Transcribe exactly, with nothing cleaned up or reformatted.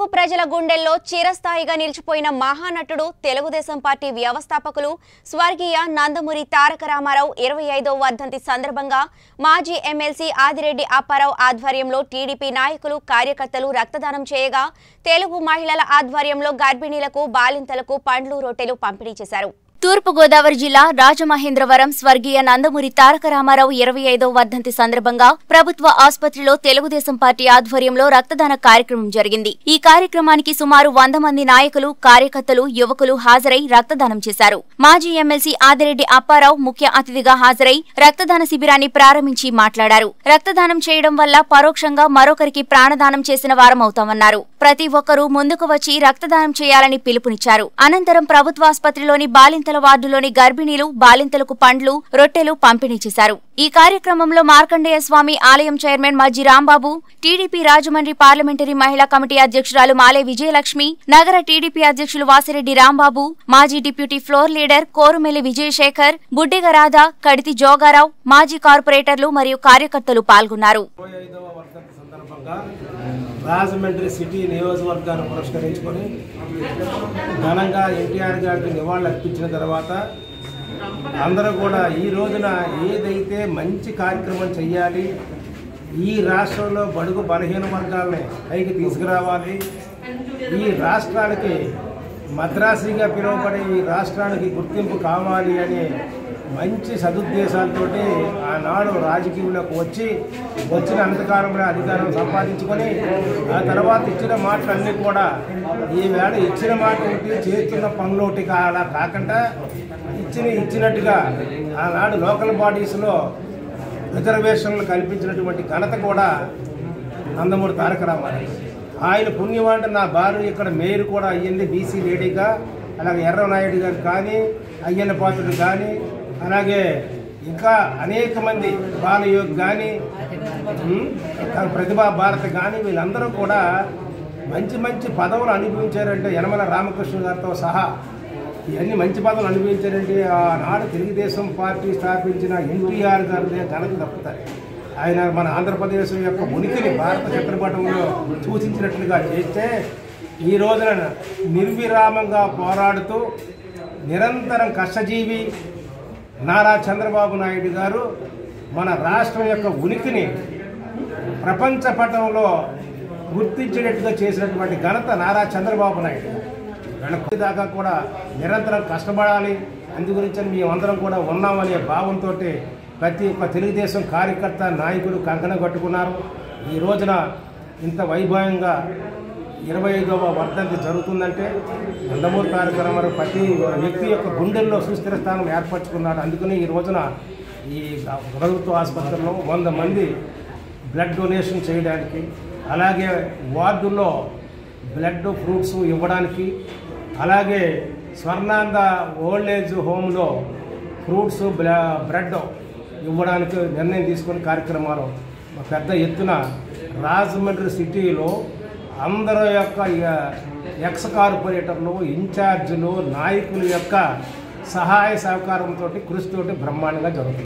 తెలుగు ప్రజల గుండెల్లో చిరస్థాయిగా నిలిచిపోయిన మహానటుడు తెలుగుదేశం పార్టీ వ్యవస్థాపకులు స్వర్గీయ నందమూరి తారక రామారావు ఇరవై ఐదవ వర్ధంతి సందర్భంగా మాజీ ఎమ్మెల్సీ ఆదిరెడ్డి అప్పారావు ఆధ్వర్యంలో టీడీపీ నాయకులు కార్యకర్తలు రక్తదానం చేయగా తెలుగు మహిళల ఆధ్వర్యంలో గర్భిణీలకు బాలింతలకు పండ్లు రొట్టెలు పంపిణీ చేశారు. తూర్పు గోదావరి జిల్లా రాజమహేంద్రవరం స్వర్గీయ నందమూరి తారక రామారావు ఇరవై ఐదవ వర్ధంతి సందర్భంగా ప్రభుత్వ ఆసుపత్రిలో తెలుగుదేశం పార్టీ ఆధ్వర్యంలో రక్తదాన కార్యక్రమం జరిగింది. ఈ కార్యక్రమానికి సుమారు వంద మంది నాయకులు, కార్యకర్తలు, యువకులు హాజరై రక్తదానం చేశారు. మాజీ ఎమ్మెల్సీ ఆదిరెడ్డి అప్పారావు ముఖ్య అతిథిగా హాజరై రక్తదాన శిబిరాన్ని ప్రారంభించి మాట్లాడారు. రక్తదానం చేయడం వల్ల పరోక్షంగా మరొకరికి ప్రాణదానం చేసిన వారమవుతామన్నారు. ప్రతి ఒక్కరూ ముందుకు వచ్చి రక్తదానం చేయాలని పిలుపునిచ్చారు. అనంతరం ప్రభుత్వ ఆసుపత్రిలోని బాలింత వార్డులోని గర్భిణీలు, బాలింతలకు పండ్లు, రొట్టెలు పంపిణీ చేశారు. ఈ కార్యక్రమంలో మార్కండేయ స్వామి ఆలయం chairman Majji Rambabu, TDP Rajahmundry parliamentary మహిళా కమిటీ అధ్యక్షురాలు మాలే విజయలక్ష్మి, నగర టీడీపీ అధ్యక్షులు వాసిరెడ్డి రాంబాబు, మాజీ deputy floor leader Korumelli Vijayasekhar, Buddiga Radha, Kaditi Jogarao, మాజీ కార్పొరేటర్లు మరియు కార్యకర్తలు పాల్గొన్నారు. రాజమండ్రి సిటీ నియోజకవర్గాన్ని పురస్కరించుకొని ఘనంగా ఎన్టీఆర్ గారికి నివాళులు అర్పించిన తర్వాత అందరూ కూడా ఈ రోజున ఏదైతే మంచి కార్యక్రమం చేయాలి, ఈ రాష్ట్రంలో బడుగు బలహీన వర్గాలని పైకి తీసుకురావాలి, ఈ రాష్ట్రానికి మద్రాసిగా పిలువబడే ఈ రాష్ట్రానికి గుర్తింపు కావాలి అనే మంచి సదుద్దేశాలతో ఆనాడు రాజకీయంలోకి వచ్చి వచ్చిన అంతకాలంలో అధికారం సంపాదించుకొని ఆ తర్వాత ఇచ్చిన మాటలన్నీ కూడా ఈవేళ ఇచ్చిన మాట ఒకటి, చేస్తున్న పనులు ఒకటి అలా కాకుండా ఇచ్చిన ఇచ్చినట్టుగా ఆనాడు లోకల్ బాడీస్లో రిజర్వేషన్లు కల్పించినటువంటి ఘనత కూడా నందమూరి తారక రామారావు. ఆయన పుణ్యమంటే నా భార్య ఇక్కడ మేయర్ కూడా అయ్యింది బీసీ లేడీగా. అలాగే ఎర్రనాయుడు గారు కానీ, అయ్యన్న పాత్రుడు కానీ, అలాగే ఇంకా అనేక మంది బాలయోగ్ కానీ, ప్రతిభా భారత్ కానీ వీళ్ళందరూ కూడా మంచి మంచి పదవులు అనుభవించారంటే యనమల రామకృష్ణ గారితో సహా ఇవన్నీ మంచి పదవులు అనుభవించారంటే ఆనాడు తెలుగుదేశం పార్టీ స్థాపించిన ఎన్టీఆర్ గారి ఘనత తప్పుతాయి. ఆయన మన ఆంధ్రప్రదేశ్ యొక్క ఉనికిని భారత చిత్రపటంలో సూచించినట్లుగా చేస్తే ఈ రోజున నిర్విరామంగా పోరాడుతూ నిరంతరం కష్టజీవి నారా చంద్రబాబు నాయుడు గారు మన రాష్ట్రం యొక్క ఉనికిని ప్రపంచ పటంలో గుర్తించేటట్టుగా చేసినటువంటి ఘనత నారా చంద్రబాబు నాయుడు గారు. దాకా కూడా నిరంతరం కష్టపడాలి, అందు గురించి మేమందరం కూడా ఉన్నామనే భావంతో ప్రతి ఒక్క తెలుగుదేశం కార్యకర్త, నాయకుడు కంకణం కట్టుకున్నారు. ఈ రోజున ఇంత వైభవంగా ఇరవై ఐదవ వర్ధంతి జరుగుతుందంటే నందమూరి తారక రామారావు ప్రతి వ్యక్తి యొక్క గుండెల్లో సుస్థిర స్థానం ఏర్పరచుకున్నాడు. అందుకని ఈ రోజున ఈ ప్రభుత్వ ఆసుపత్రిలో వంద మంది బ్లడ్ డొనేషన్ చేయడానికి, అలాగే వార్డుల్లో బ్లడ్ ఫ్రూట్స్ ఇవ్వడానికి, అలాగే స్వర్ణాంద ఓల్డ్ ఏజ్ హోమ్లో ఫ్రూట్స్ బ్రెడ్ ఇవ్వడానికి నిర్ణయం తీసుకుని కార్యక్రమాలు పెద్ద ఎత్తున రాజమండ్రి సిటీలో అందరూ యొక్క ఎక్స్ కార్పొరేటర్లు, ఇన్ఛార్జీలు, నాయకుల యొక్క సహాయ సహకారంతో కృషితోటి బ్రహ్మాండంగా జరుగుతుంది.